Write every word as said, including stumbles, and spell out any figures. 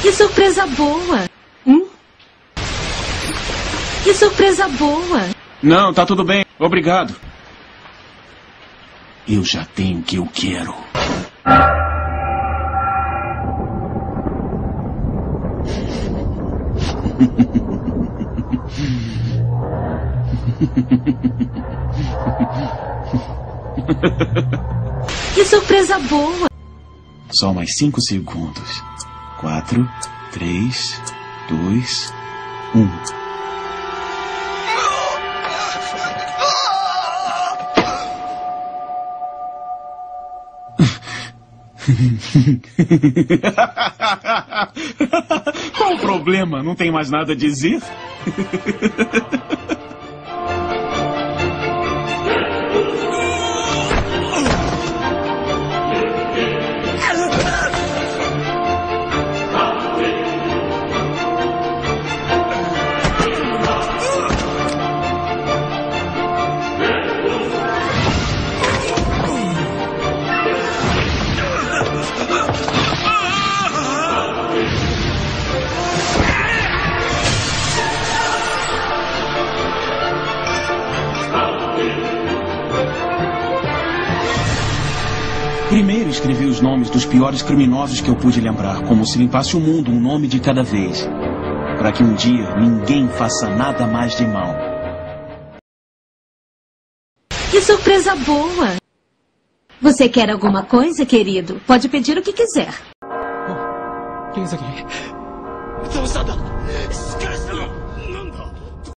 Que surpresa boa! Hum? Que surpresa boa! Não, tá tudo bem. Obrigado. Eu já tenho o que eu quero. Que surpresa boa! Só mais cinco segundos. Quatro, três, dois, um. Qual o problema? Não tem mais nada a dizer? Primeiro escrevi os nomes dos piores criminosos que eu pude lembrar, como se limpasse o mundo, um nome de cada vez, para que um dia ninguém faça nada mais de mal. Que surpresa boa! Você quer alguma coisa, querido? Pode pedir o que quiser. Oh, 剣崎どうしたんだ？しっかりしてろ！